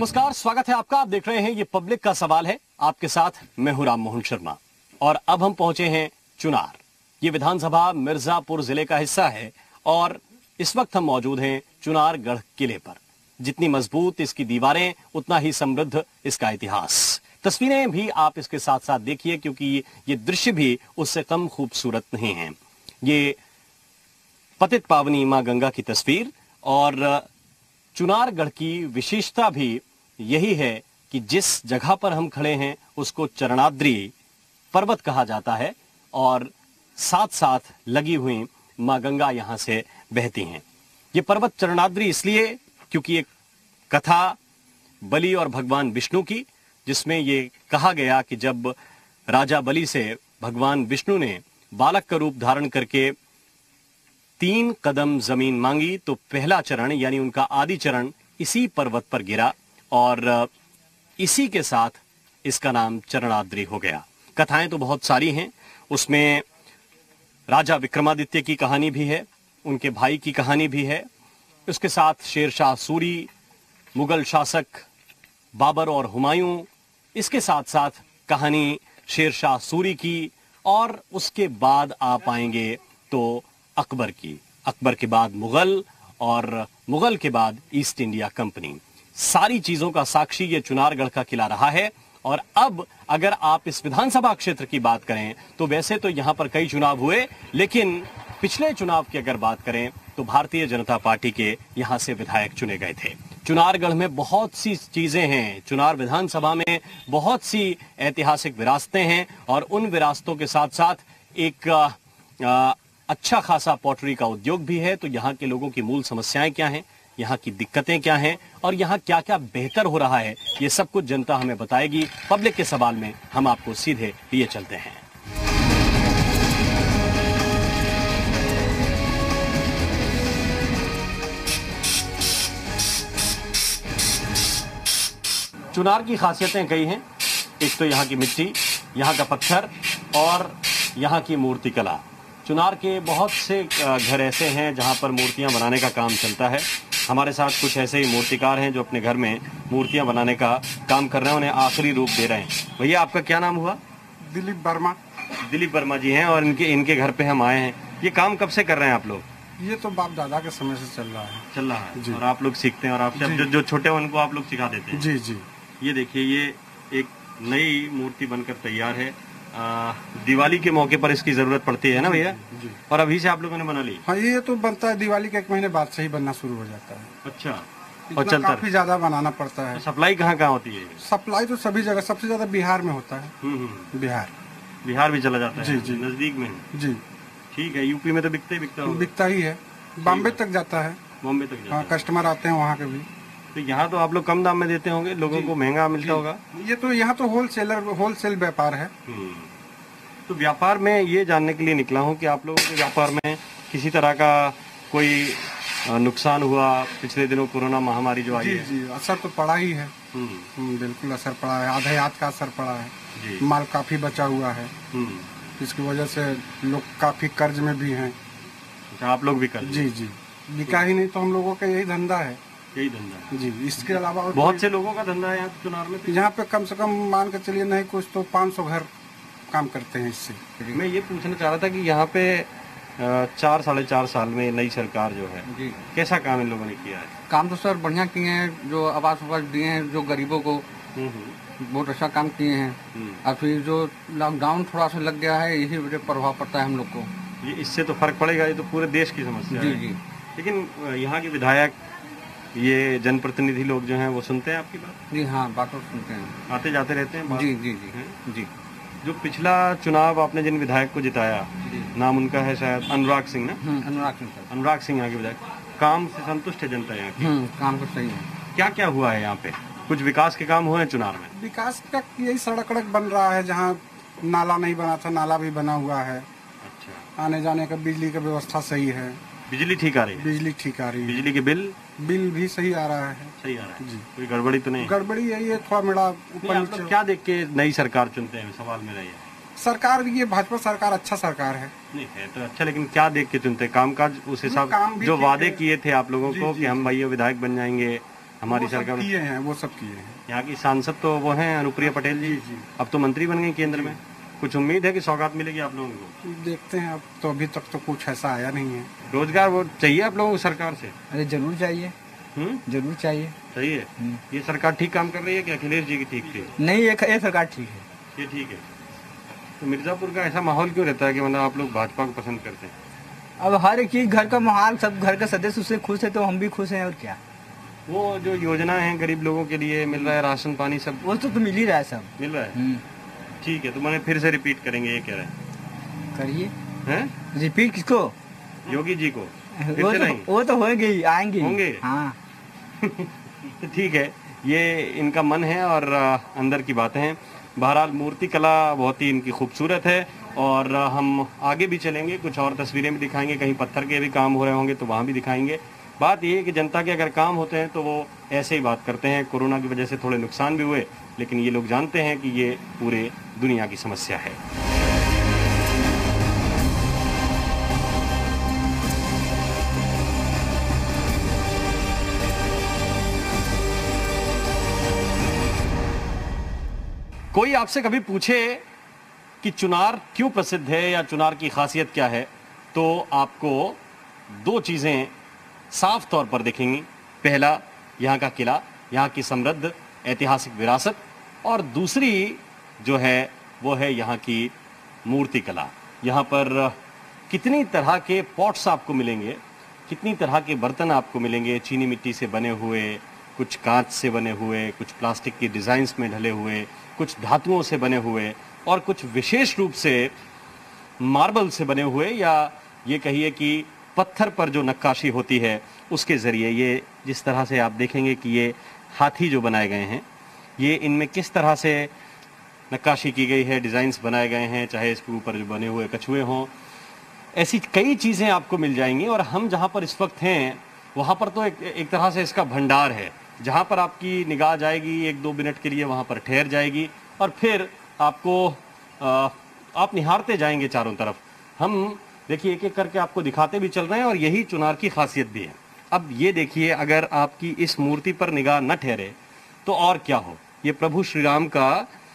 नमस्कार, स्वागत है आपका। आप देख रहे हैं ये पब्लिक का सवाल है। आपके साथ मैं हूं राम मोहन शर्मा और अब हम पहुंचे हैं चुनार। ये विधानसभा मिर्जापुर जिले का हिस्सा है और इस वक्त हम मौजूद हैं चुनार गढ़ किले पर। जितनी मजबूत इसकी दीवारें उतना ही समृद्ध इसका इतिहास। तस्वीरें भी आप इसके साथ साथ देखिए क्योंकि ये दृश्य भी उससे कम खूबसूरत नहीं है। ये पतित पावनी मां गंगा की तस्वीर और चुनारगढ़ की विशेषता भी यही है कि जिस जगह पर हम खड़े हैं उसको चरणाद्रि पर्वत कहा जाता है और साथ साथ लगी हुई मां गंगा यहां से बहती हैं। ये पर्वत चरणाद्रि इसलिए क्योंकि एक कथा बलि और भगवान विष्णु की, जिसमें ये कहा गया कि जब राजा बलि से भगवान विष्णु ने बालक का रूप धारण करके 3 कदम जमीन मांगी तो पहला चरण यानी उनका आदि चरण इसी पर्वत पर गिरा और इसी के साथ इसका नाम चरणाद्रि हो गया। कथाएं तो बहुत सारी हैं, उसमें राजा विक्रमादित्य की कहानी भी है, उनके भाई की कहानी भी है, उसके साथ शेरशाह सूरी, मुगल शासक बाबर और हुमायूं, इसके साथ साथ कहानी शेरशाह सूरी की और उसके बाद आप आएंगे तो अकबर की, अकबर के बाद मुगल और मुगल के बाद ईस्ट इंडिया कंपनी। सारी चीजों का साक्षी ये चुनारगढ़ का किला रहा है। और अब अगर आप इस विधानसभा क्षेत्र की बात करें तो वैसे तो यहां पर कई चुनाव हुए, लेकिन पिछले चुनाव की अगर बात करें तो भारतीय जनता पार्टी के यहां से विधायक चुने गए थे। चुनारगढ़ में बहुत सी चीजें हैं, चुनार विधानसभा में बहुत सी ऐतिहासिक विरासतें हैं और उन विरासतों के साथ साथ एक अच्छा खासा पॉटरी का उद्योग भी है। तो यहाँ के लोगों की मूल समस्याएं क्या हैं, यहाँ की दिक्कतें क्या हैं और यहाँ क्या क्या बेहतर हो रहा है, ये सब कुछ जनता हमें बताएगी। पब्लिक के सवाल में हम आपको सीधे लिए चलते हैं। चुनार की खासियतें कई हैं। एक तो यहाँ की मिट्टी, यहाँ का पत्थर और यहाँ की मूर्ति कला। चुनार के बहुत से घर ऐसे हैं जहाँ पर मूर्तियाँ बनाने का काम चलता है। हमारे साथ कुछ ऐसे ही मूर्तिकार हैं जो अपने घर में मूर्तियाँ बनाने का काम कर रहे हैं, उन्हें आखिरी रूप दे रहे हैं। भैया आपका क्या नाम हुआ? दिलीप वर्मा। दिलीप वर्मा जी हैं और इनके घर पे हम आए हैं। ये काम कब से कर रहे हैं आप लोग? ये तो बाप दादा के समय से चल रहा है जी। और आप लोग सीखते हैं और आपसे जो छोटे हैं उनको आप लोग सिखा देते हैं? जी जी। ये देखिए, ये एक नई मूर्ति बनकर तैयार है। दिवाली के मौके पर इसकी जरूरत पड़ती है ना भैया? और अभी से आप लोगों ने बना ली? हाँ, ये तो बनता है दिवाली के 1 महीने बाद से ही बनना शुरू हो जाता है। अच्छा। और चलता काफी ज्यादा बनाना पड़ता है। सप्लाई कहाँ कहाँ होती है? सप्लाई तो सभी जगह, सबसे ज्यादा बिहार में होता है। बिहार भी चला जाता है? जी जी, नजदीक में जी। ठीक है। यूपी में तो बिकता ही है, बॉम्बे तक जाता है। बॉम्बे तक जाता है। कस्टमर आते हैं वहाँ के भी। तो यहाँ तो आप लोग कम दाम में देते होंगे, लोगों को महंगा मिलता होगा? ये तो यहाँ तो होलसेल व्यापार है। तो व्यापार में ये जानने के लिए निकला हूँ कि आप लोगों के व्यापार में किसी तरह का कोई नुकसान हुआ पिछले दिनों? कोरोना महामारी जो आई है। जी, असर तो पड़ा ही है। बिल्कुल असर पड़ा है, आधा का असर पड़ा है। माल काफी बचा हुआ है, इसकी वजह से लोग काफी कर्ज में भी हैं। अच्छा, आप लोग भी कर्ज? जी जी। बिका ही नहीं तो हम लोगों का यही धंधा है। यही धंधा? जी। इसके अलावा बहुत से लोगों का धंधा है यहाँ चुनार में? यहाँ पे कम से कम मान के चलिए नहीं कुछ तो 500 घर काम करते हैं इससे। मैं ये पूछना चाह रहा था कि यहाँ पे 4-4.5 साल में नई सरकार जो है जी, कैसा काम इन लोगों ने किया है? काम तो सर बढ़िया किए हैं, जो आवास दिए हैं जो गरीबों को, बहुत अच्छा काम किए हैं। और फिर जो लॉकडाउन थोड़ा सा लग गया है, इसी वजह प्रभाव पड़ता है हम लोग को। ये इससे तो फर्क पड़ेगा, ये तो पूरे देश की समस्या है। जी। लेकिन यहाँ के विधायक, ये जनप्रतिनिधि लोग जो हैं वो सुनते हैं आपकी बात? जी हाँ, बात तो सुनते हैं, आते जाते रहते हैं? जी जी जी जी। जो पिछला चुनाव आपने जिन विधायक को जिताया, नाम उनका है शायद अनुराग सिंह ना? अनुराग सिंह सर। अनुराग सिंह यहाँ के विधायक। काम से संतुष्ट है जनता यहाँ की? काम तो सही है। क्या क्या हुआ है यहाँ पे? कुछ विकास के काम हुए हैं चुनार में? विकास का यही सड़क बन रहा है, जहाँ नाला नहीं बना था नाला भी बना हुआ है। अच्छा। आने जाने का बिजली का व्यवस्था सही है। बिजली ठीक आ रही है? बिजली ठीक आ रही है। बिजली के बिल भी सही आ रहा है? सही आ रहा है जी। कोई गड़बड़ी तो नहीं? गड़बड़ी यही है, थोड़ा मेरा ऊपर नीचे। क्या देख के नई सरकार चुनते हैं, सवाल मेरा ये? सरकार, ये भाजपा सरकार अच्छा सरकार है। नहीं है तो अच्छा, लेकिन क्या देख के चुनते हैं? कामकाज उस हिसाब, जो वादे किए थे आप लोगों को कि हम भैया विधायक बन जाएंगे, हमारी सरकार किए हैं, वो सब किए हैं। यहाँ की सांसद तो वो हैं अनुप्रिया पटेल जी, अब तो मंत्री बन गई केंद्र में। कुछ उम्मीद है कि सौगात मिलेगी आप लोगों को? देखते हैं, अब तो अभी तक तो कुछ ऐसा आया नहीं है। रोजगार वो चाहिए आप लोगों को सरकार से? अरे जरूर चाहिए, जरूर चाहिए। सही है। ये सरकार ठीक काम कर रही है कि अखिलेश जी की ठीक थी? नहीं, ये सरकार ठीक है। ये ठीक है। तो मिर्जापुर का ऐसा माहौल क्यों रहता है कि मतलब आप लोग भाजपा को पसंद करते हैं? अब हर एक चीज, घर का माहौल, सब घर के सदस्य उससे खुश है तो हम भी खुश हैं, और क्या। वो जो योजना है गरीब लोगों के लिए मिल रहा है, राशन पानी सब वो तो मिल ही रहा है, सब मिल रहा है। ठीक है, तो मैंने फिर से रिपीट करेंगे, ये कह रहे हैं। करिए। हैं? रिपीट किसको? योगी जी को। वो तो होंगे ही, आएंगे होंगे। हाँ। ठीक है, ये इनका मन है और अंदर की बातें हैं। बहरहाल मूर्ति कला बहुत ही इनकी खूबसूरत है और हम आगे भी चलेंगे, कुछ और तस्वीरें भी दिखाएंगे, कहीं पत्थर के भी काम हो रहे होंगे तो वहाँ भी दिखाएंगे। बात ये है कि जनता के अगर काम होते हैं तो वो ऐसे ही बात करते हैं। कोरोना की वजह से थोड़े नुकसान भी हुए, लेकिन ये लोग जानते हैं कि ये पूरे दुनिया की समस्या है। कोई आपसे कभी पूछे कि चुनार क्यों प्रसिद्ध है या चुनार की खासियत क्या है, तो आपको दो चीजें साफ तौर पर दिखेंगी। पहला, यहाँ का किला, यहाँ की समृद्ध ऐतिहासिक विरासत, और दूसरी जो है वो है यहाँ की मूर्ति कला। यहाँ पर कितनी तरह के पॉट्स आपको मिलेंगे, कितनी तरह के बर्तन आपको मिलेंगे, चीनी मिट्टी से बने हुए, कुछ कांच से बने हुए, कुछ प्लास्टिक की डिज़ाइंस में ढले हुए, कुछ धातुओं से बने हुए, और कुछ विशेष रूप से मार्बल से बने हुए, या ये कहिए कि पत्थर पर जो नक्काशी होती है उसके ज़रिए। ये जिस तरह से आप देखेंगे कि ये हाथी जो बनाए गए हैं, ये इनमें किस तरह से नक्काशी की गई है, डिज़ाइंस बनाए गए हैं, चाहे इसके ऊपर जो बने हुए कछुए हों, ऐसी कई चीज़ें आपको मिल जाएंगी। और हम जहाँ पर इस वक्त हैं वहाँ पर तो एक तरह से इसका भंडार है, जहाँ पर आपकी निगाह जाएगी 1-2 मिनट के लिए, वहाँ पर ठहर जाएगी और फिर आपको आप निहारते जाएंगे चारों तरफ। हम देखिए एक एक करके आपको दिखाते भी चल रहे हैं और यही चुनार की खासियत भी है। अब ये देखिए, अगर आपकी इस मूर्ति पर निगाह न ठहरे तो और क्या हो। ये प्रभु श्री राम का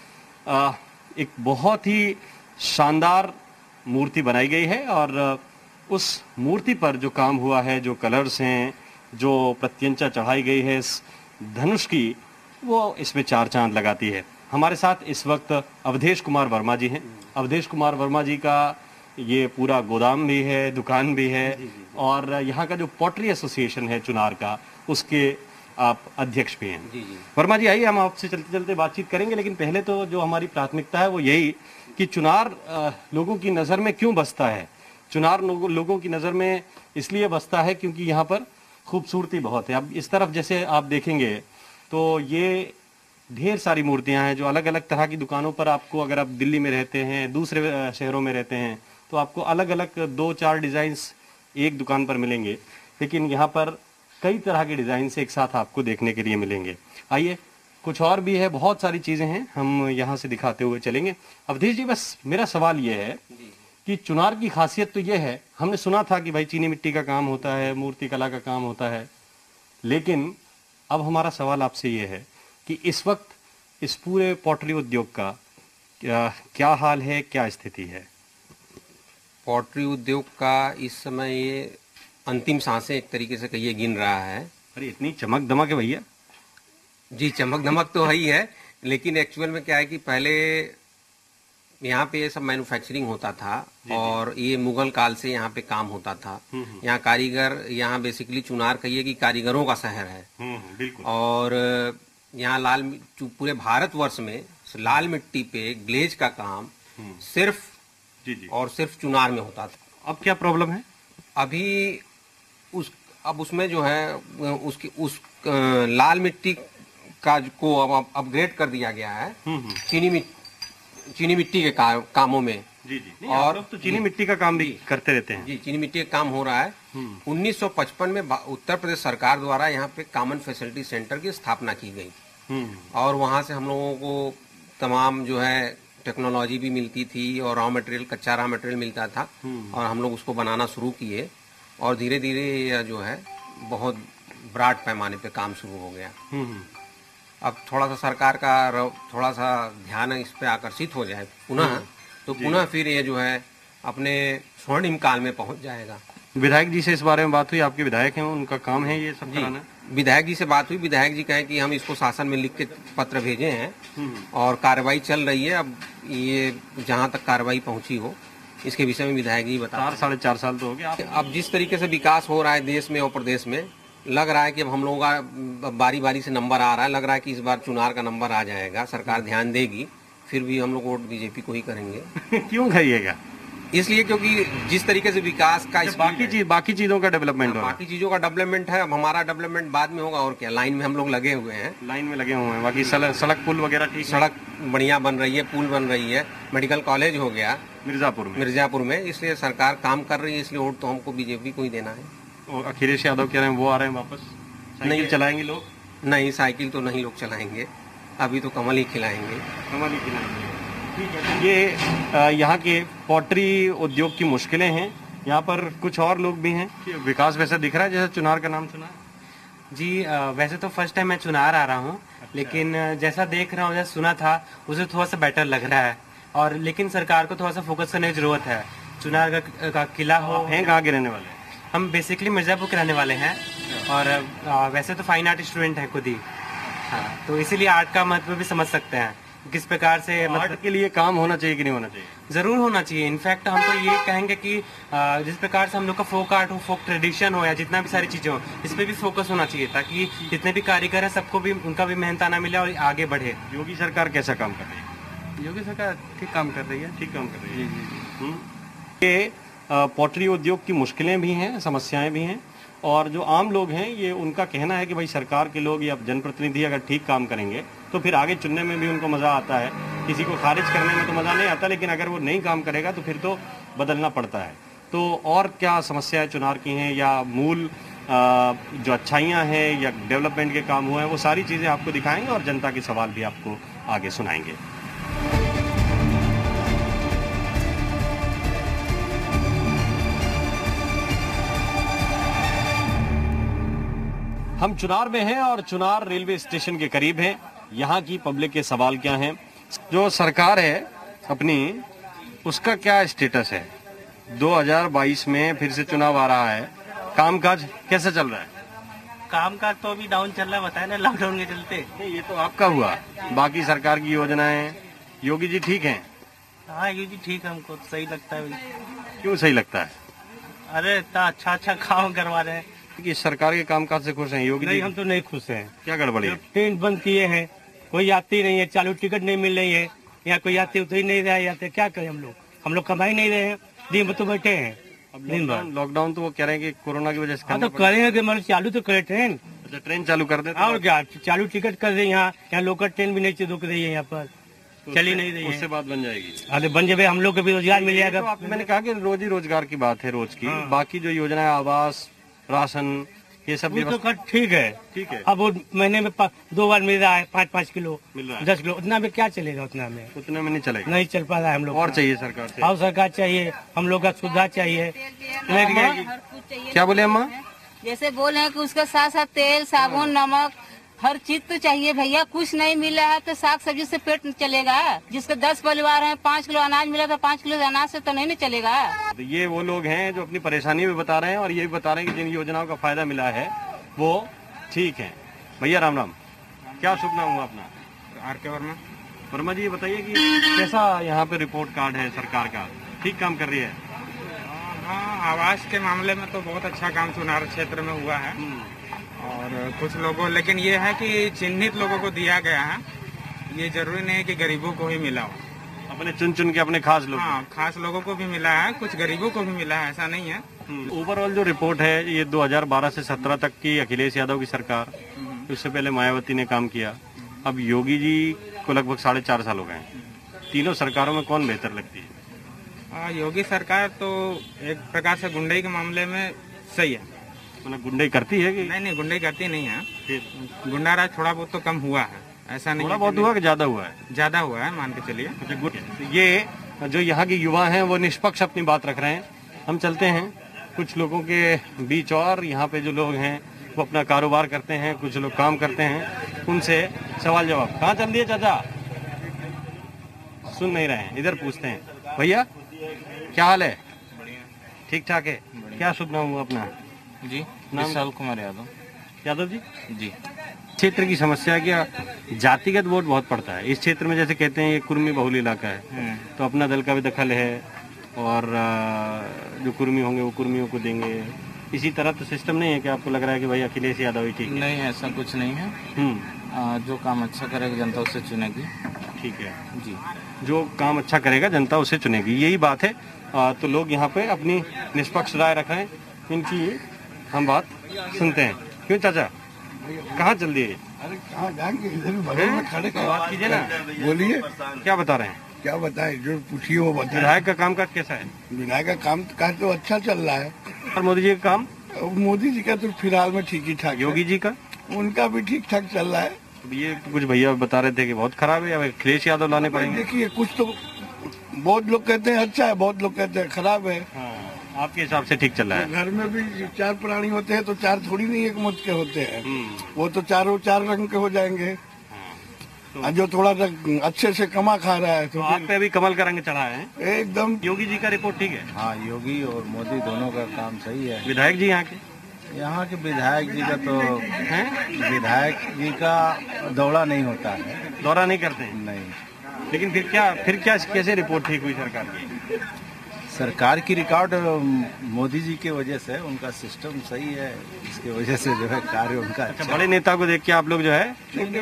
एक बहुत ही शानदार मूर्ति बनाई गई है और उस मूर्ति पर जो काम हुआ है, जो कलर्स हैं, जो प्रत्यंचा चढ़ाई गई है इस धनुष की, वो इसमें चार चांद लगाती है। हमारे साथ इस वक्त अवधेश कुमार वर्मा जी हैं। अवधेश कुमार वर्मा जी का ये पूरा गोदाम भी है, दुकान भी है, और यहाँ का जो पॉटरी एसोसिएशन है चुनार का, उसके आप अध्यक्ष भी हैं। वर्मा जी, आइए हम आपसे चलते चलते बातचीत करेंगे, लेकिन पहले तो जो हमारी प्राथमिकता है वो यही कि चुनार लोगों की नज़र में क्यों बसता है। चुनार लोगों की नज़र में इसलिए बसता है क्योंकि यहाँ पर खूबसूरती बहुत है। अब इस तरफ जैसे आप देखेंगे तो ये ढेर सारी मूर्तियाँ हैं जो अलग अलग तरह की दुकानों पर आपको, अगर आप दिल्ली में रहते हैं, दूसरे शहरों में रहते हैं, तो आपको अलग अलग 2-4 डिज़ाइंस एक दुकान पर मिलेंगे, लेकिन यहाँ पर कई तरह के डिज़ाइंस एक साथ आपको देखने के लिए मिलेंगे। आइए, कुछ और भी है, बहुत सारी चीज़ें हैं, हम यहाँ से दिखाते हुए चलेंगे। अवधेश जी, बस मेरा सवाल ये है कि चुनार की खासियत तो ये है, हमने सुना था कि भाई चीनी मिट्टी का काम होता है, मूर्ति कला का काम होता है, लेकिन अब हमारा सवाल आपसे ये है कि इस वक्त इस पूरे पॉटरी उद्योग का क्या हाल है, क्या स्थिति है? पॉटरी उद्योग का इस समय ये अंतिम सांसें एक तरीके से कहिए गिन रहा है। अरे इतनी चमक दमक है भैया। जी, चमक दमक तो है ही है, लेकिन एक्चुअल में क्या है कि पहले यहाँ पे ये सब मैन्युफैक्चरिंग होता था और ये मुगल काल से यहाँ पे काम होता था। यहाँ कारीगर, यहाँ बेसिकली चुनार कहिए कि कारीगरों का शहर है। बिल्कुल। और यहाँ पूरे भारतवर्ष में लाल मिट्टी पे ग्लेज का काम सिर्फ और सिर्फ चुनार में होता था। अब क्या प्रॉब्लम है? अभी अब उसमें जो है उस लाल मिट्टी का को अब अपग्रेड कर दिया गया है चीनी मिट्टी के कामों में। जी। और अब तो चीनी मिट्टी का काम भी करते रहते हैं। जी, चीनी मिट्टी का काम हो रहा है। 1955 में उत्तर प्रदेश सरकार द्वारा यहाँ पे कॉमन फैसिलिटी सेंटर की स्थापना की गई और वहाँ से हम लोगों को तमाम जो है टेक्नोलॉजी भी मिलती थी और कच्चा रॉ मटेरियल मिलता था और हम लोग उसको बनाना शुरू किए और धीरे धीरे यह जो है बहुत ब्रॉड पैमाने पे काम शुरू हो गया। अब थोड़ा सा सरकार का थोड़ा सा ध्यान इस पे आकर्षित हो जाए पुनः, तो पुनः फिर ये जो है अपने स्वर्णिम काल में पहुंच जाएगा। विधायक जी से इस बारे में बात हुई? आपके विधायक हैं, उनका काम है ये सब कराना? विधायक जी से बात हुई। विधायक जी कहे कि हम इसको शासन में लिख के पत्र भेजे हैं और कार्रवाई चल रही है। अब ये जहां तक कार्रवाई पहुंची हो इसके विषय में विधायक जी बता। 4-4.5 साल तो हो गया। अब जिस तरीके से विकास हो रहा है देश में और प्रदेश में, लग रहा है कि अब हम लोगों का बारी बारी से नंबर आ रहा है। लग रहा है कि इस बार चुनार का नंबर आ जाएगा, सरकार ध्यान देगी, फिर भी हम लोग वोट बीजेपी को ही करेंगे। क्यों खाइएगा? इसलिए क्योंकि जिस तरीके से विकास का बाकी चीजों का डेवलपमेंट हो, बाकी चीजों का डेवलपमेंट है। अब हमारा डेवलपमेंट बाद में होगा और क्या। लाइन में हम लोग लगे हुए हैं, लाइन में लगे हुए हैं। बाकी सड़क पुल वगैरह ठीक, सड़क बढ़िया बन रही है, पुल बन रही है, मेडिकल कॉलेज हो गया मिर्जापुर में। इसलिए सरकार काम कर रही है, इसलिए वोट तो हमको बीजेपी को ही देना है। और अखिलेश यादव कह रहे हैं वो आ रहे हैं वापस, नहीं चलाएंगे लोग? नहीं, साइकिल तो नहीं लोग चलाएंगे, अभी तो कमल ही खिलाएंगे। कमल ही खिलाएंगे, ठीक है। तो ये यहाँ के पॉटरी उद्योग की मुश्किलें हैं। यहाँ पर कुछ और लोग भी हैं। विकास वैसे दिख रहा है जैसे चुनार का नाम सुना जी। वैसे तो फर्स्ट टाइम मैं चुनार आ रहा हूँ, लेकिन जैसा देख रहा हूँ, जैसा सुना था उसे थोड़ा सा बेटर लग रहा है। और लेकिन सरकार को थोड़ा सा फोकस करने की जरूरत है। चुनार का किला हो। हैं कहाँ के रहने वाले? हम बेसिकली मिर्जापुर के रहने वाले हैं और वैसे तो फाइन आर्ट स्टूडेंट हैं खुद ही। हाँ, तो इसीलिए आर्ट का महत्व भी समझ सकते हैं किस प्रकार से। आर्ट के लिए काम होना चाहिए कि नहीं होना चाहिए? जरूर होना चाहिए। इनफैक्ट हम तो ये कहेंगे कि जिस प्रकार से हम लोग का फोक आर्ट हो, फोक ट्रेडिशन हो, या जितना भी सारी चीजें हो, इस पे भी फोकस होना चाहिए ताकि जितने भी कारीगर हैं सबको भी उनका भी मेहनताना मिले और आगे बढ़े। योगी सरकार कैसा काम कर रही है? योगी सरकार ठीक काम कर रही है। ठीक काम कर रही है। ये पॉटरी उद्योग की मुश्किलें भी हैं, समस्याएं भी हैं, और जो आम लोग हैं ये उनका कहना है कि भाई सरकार के लोग या जनप्रतिनिधि अगर ठीक काम करेंगे तो फिर आगे चुनने में भी उनको मज़ा आता है। किसी को खारिज करने में तो मज़ा नहीं आता, लेकिन अगर वो नहीं काम करेगा तो फिर तो बदलना पड़ता है। तो और क्या समस्याएं चुनार की हैं या मूल जो अच्छाइयाँ हैं या डेवलपमेंट के काम हुए हैं, वो सारी चीज़ें आपको दिखाएंगे और जनता के सवाल भी आपको आगे सुनाएंगे। हम चुनार में हैं और चुनार रेलवे स्टेशन के करीब हैं। यहाँ की पब्लिक के सवाल क्या हैं? जो सरकार है अपनी, उसका क्या स्टेटस है? 2022 में फिर से चुनाव आ रहा है, कामकाज कैसे चल रहा है? कामकाज तो अभी डाउन चल रहा है, बताया ना, लॉकडाउन के चलते। ये तो आपका हुआ, बाकी सरकार की योजनाएं, योगी जी ठीक हैं? हाँ, योगी ठीक है, हमको सही लगता है। क्यों सही लगता है? अरे इतना अच्छा काम करवा रहे हैं कि सरकार के कामकाज से खुश हैं योगी जी? नहीं, हम तो नहीं खुश हैं। क्या गड़बड़ी है? ट्रेन बंद किए हैं, कोई यात्री नहीं है, चालू टिकट नहीं मिल रही है, यहाँ कोई यात्री उतर ही नहीं रहा है। क्या करें हम लोग कमा ही नहीं रहे हैं, दिन भर तो बैठे हैं। अब लॉकडाउन तो वो कह रहे हैं कि कोरोना की वजह से। हाँ तो करेंगे, मतलब चालू तो करे ट्रेन। अच्छा, ट्रेन चालू कर देते और क्या, चालू टिकट कर रहे हैं। यहाँ लोकल ट्रेन भी नहीं रुक रही है, यहाँ पर चली नहीं रही है। उससे बात बन जाएगी। अरे बन जाए, हम लोग को भी रोजगार मिल जाएगा। तो मैंने कहा कि रोजी रोजगार की बात है रोज की। बाकी जो योजनाएं, आवास, राशन, ये सब भी तो ठीक है। ठीक है। अब वो महीने में 2 बार मिल रहा है, 5-5 किलो मिल रहा है, 10 किलो, उतना में क्या चलेगा? उतना में नहीं चलेगा, नहीं चल पा रहा है हम लोग। और चाहिए सरकार से, और सरकार चाहिए, हम लोग का सुविधा चाहिए। क्या बोले अम्मा? जैसे बोले हैं कि उसके साथ साथ तेल, साबुन, नमक, हर चीज तो चाहिए भैया। कुछ नहीं मिला है तो साग सब्जी से पेट चलेगा? जिसके 10 परिवार हैं, 5 किलो अनाज मिला तो 5 किलो अनाज से तो नहीं चलेगा। तो ये वो लोग हैं जो अपनी परेशानी भी बता रहे हैं और ये भी बता रहे हैं कि जिन योजनाओं का फायदा मिला है वो ठीक है। भैया राम राम, क्या शुभ नाम हुआ अपना? RK वर्मा। वर्मा जी, ये बताइए कि कैसा यहाँ पे रिपोर्ट कार्ड है सरकार का, ठीक काम कर रही है? हाँ, आवास के मामले में तो बहुत अच्छा काम चुनार क्षेत्र में हुआ है। और कुछ लोगों, लेकिन ये है कि चिन्हित लोगों को दिया गया है, ये जरूरी नहीं है कि गरीबों को ही मिला हो। अपने चुन के अपने खास लोग? हाँ, खास लोगों को भी मिला है, कुछ गरीबों को भी मिला है, ऐसा नहीं है। ओवरऑल जो रिपोर्ट है, ये 2012 से 17 तक की अखिलेश यादव की सरकार, उससे पहले मायावती ने काम किया, अब योगी जी को लगभग 4.5 साल हो गए हैं। तीनों सरकारों में कौन बेहतर लगती है? योगी सरकार तो एक प्रकार से गुंडई के मामले में सही है। मतलब गुंडई करती है कि नहीं, गुंडई करती नहीं है। गुंडाराज थोड़ा बहुत तो कम हुआ है, ऐसा नहीं। थोड़ा बहुत हुआ कि ज्यादा हुआ है? ज्यादा हुआ है, मान के चलिए। अच्छा, गुड। ये जो यहाँ के युवा हैं वो निष्पक्ष अपनी बात रख रहे हैं। हम चलते हैं कुछ लोगों के बीच और यहाँ पे जो लोग हैं वो अपना कारोबार करते हैं, कुछ लोग काम करते हैं, उनसे सवाल जवाब। कहाँ चल दिए चाचा? सुन नहीं रहे हैं, इधर पूछते हैं। भैया क्या हाल है? ठीक ठाक है। क्या शुभ नाम हुआ अपना? जी नाम? विशाल कुमार यादव। यादव जी, जी क्षेत्र की समस्या क्या जातिगत वोट बहुत पड़ता है इस क्षेत्र में? जैसे कहते हैं ये कुर्मी बहुल इलाका है, तो अपना दल का भी दखल है और जो कुर्मी होंगे वो कुर्मियों को देंगे। इसी तरह तो सिस्टम नहीं है कि आपको लग रहा है कि भाई अखिलेश यादव ही ठीक है? नहीं, ऐसा कुछ नहीं है। जो काम अच्छा करेगा जनता उसे चुनेगी। ठीक है जी, जो काम अच्छा करेगा जनता उसे चुनेगी, यही बात है। तो लोग यहाँ पे अपनी निष्पक्ष राय रख रहे हैं, इनकी हम बात सुनते हैं। क्यों चाचा, कहाँ चल दिए? अरे कहाँ जाएंगे, इधर बगल में खड़े बात कीजिए ना। बोलिए, क्या बता रहे हैं? क्या बताएं, जो पूछिए वो बताएं। विधायक का कामकाज कैसा है? विधायक का काम काज तो अच्छा चल रहा है। और मोदी जी का काम? मोदी जी का तो फिलहाल में ठीक ही ठाक। योगी जी का? उनका भी ठीक ठाक चल रहा है। ये कुछ भैया बता रहे थे कि बहुत खराब है, अखिलेश यादव लाने पड़ेंगे। देखिए, कुछ तो बहुत लोग कहते हैं अच्छा है, बहुत लोग कहते हैं खराब है। आपके हिसाब से ठीक चल रहा है? घर में भी 4 प्राणी होते हैं तो 4 थोड़ी नहीं एक मुझ के होते हैं। वो तो चारों 4 रंग के हो जाएंगे। जो थोड़ा अच्छे से कमा खा रहा है तो आप पे भी कमल का रंग चढ़ा है एकदम। योगी जी का रिपोर्ट ठीक है? हाँ, योगी और मोदी दोनों का काम सही है। विधायक जी यहाँ के विधायक जी का तो विधायक जी का दौरा नहीं होता है। दौरा नहीं करते हैं? नहीं। लेकिन फिर क्या कैसे रिपोर्ट ठीक हुई सरकार की? सरकार की रिकॉर्ड मोदी जी की वजह से, उनका सिस्टम सही है, इसकी वजह से जो है कार्य उनका अच्छा। बड़े नेता को देख के आप लोग जो है?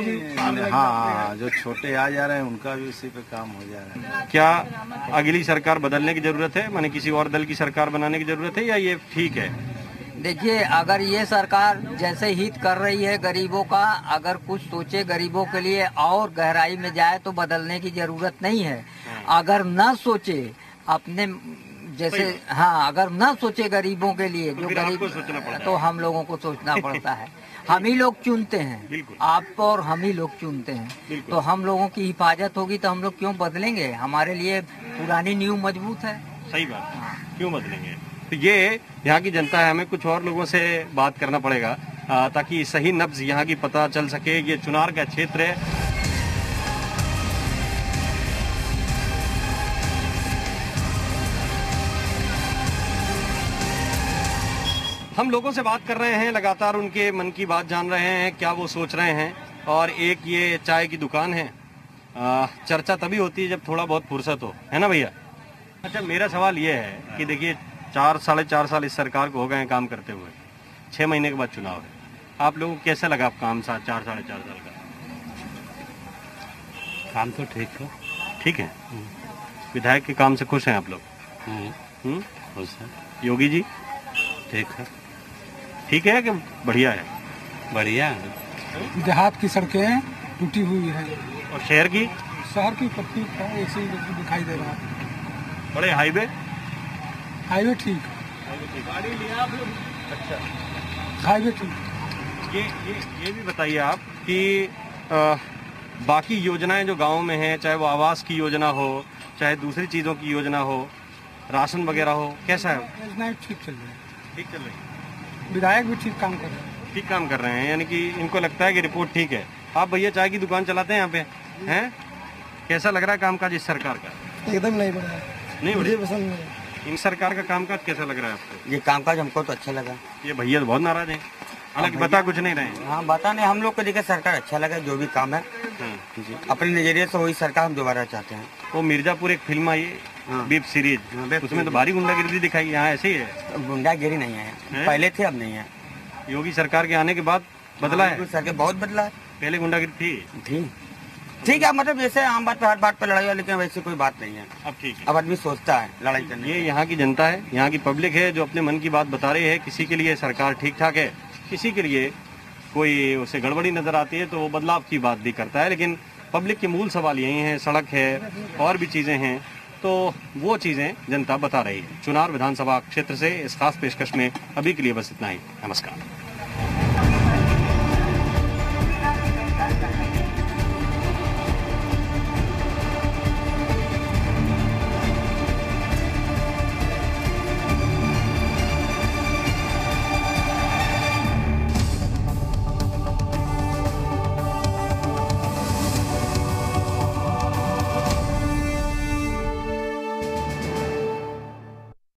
हाँ, जो छोटे आ जा रहे हैं उनका भी उसी पे काम हो जा रहा है। क्या अगली सरकार बदलने की जरूरत है, माने किसी और दल की सरकार बनाने की जरूरत है, या ये ठीक है? देखिए, अगर ये सरकार जैसे हित कर रही है गरीबों का, अगर कुछ सोचे गरीबों के लिए और गहराई में जाए तो बदलने की जरूरत नहीं है। अगर न सोचे अपने जैसे, हाँ, अगर न सोचे गरीबों के लिए, जो गरीब, तो हम लोगों को सोचना पड़ता है। हम ही लोग चुनते हैं, आप और हम ही लोग चुनते हैं। तो हम लोगों की हिफाजत होगी तो हम लोग क्यों बदलेंगे? हमारे लिए पुरानी नींव मजबूत है। सही बात है, क्यों बदलेंगे? तो ये यहाँ की जनता है, हमें कुछ और लोगों से बात करना पड़ेगा ताकि सही नब्ज यहाँ की पता चल सके। ये चुनार का क्षेत्र है। हम लोगों से बात कर रहे हैं, लगातार उनके मन की बात जान रहे हैं, क्या वो सोच रहे हैं। और एक ये चाय की दुकान है, चर्चा तभी होती है जब थोड़ा बहुत फुर्सत हो, है ना भैया? अच्छा, मेरा सवाल ये है कि देखिए 4-4.5 साल इस सरकार को हो गए हैं काम करते हुए, 6 महीने के बाद चुनाव है। आप लोगों को कैसा लगा काम 4-4.5 साल का? काम तो ठीक है। ठीक है। विधायक के काम से खुश हैं आप लोग? खुश है। योगी जी ठीक है। ठीक है कि बढ़िया है? बढ़िया है। देहात की सड़कें टूटी हुई है और शहर की पट्टी ऐसे ही दिखाई दे रहा है। बड़े हाईवे ठीक अच्छा हाईवे ठीक। ये भी बताइए आप कि बाकी योजनाएं जो गांव में हैं, चाहे वो आवास की योजना हो, चाहे दूसरी चीज़ों की योजना हो, राशन वगैरह हो, कैसा है? योजनाएं ठीक चल रही है। ठीक चल रही है। विधायक भी ठीक काम कर रहे हैं। ठीक काम कर रहे हैं, यानी कि इनको लगता है कि रिपोर्ट ठीक है। आप भैया चाय की दुकान चलाते हैं यहाँ पे, हैं? कैसा लग रहा है कामकाज इस सरकार का? एकदम नहीं बढ़ा है। नहीं मुझे बढ़ा? पसंद नहीं। इन सरकार का कामकाज कैसा लग रहा है आपको? ये कामकाज हमको तो अच्छा लगा। ये भैया तो बहुत नाराज हैं, हालांकि बता कुछ नहीं रहे। हाँ, बता नहीं, हम लोग को देखिए सरकार अच्छा लगा, जो भी काम है अपने नजरिए से वही सरकार हम दोबारा चाहते हैं। वो मिर्जापुर एक फिल्म आई वेब सीरीज, उसमें तो भारी गुंडागिरी दिखाई, यहाँ ऐसे ही है? गुंडागिरी नहीं है, पहले थे अब नहीं है। योगी सरकार के आने के बाद बदला है? सरकार बहुत बदला है। पहले गुंडागिरी थी? ठीक है, मतलब जैसे आम बात पे हर बात पे लड़ाई हो, लेकिन वैसे कोई बात नहीं है। अब ठीक है, अब आदमी सोचता है लड़ाई करने। ये यहाँ की जनता है, यहाँ की पब्लिक है जो अपने मन की बात बता रही है। किसी के लिए सरकार ठीक ठाक है, किसी के लिए कोई उसे गड़बड़ी नजर आती है तो वो बदलाव की बात भी करता है। लेकिन पब्लिक के मूल सवाल यही हैं, सड़क है और भी चीज़ें हैं, तो वो चीज़ें जनता बता रही है। चुनार विधानसभा क्षेत्र से इस खास पेशकश में अभी के लिए बस इतना ही। नमस्कार।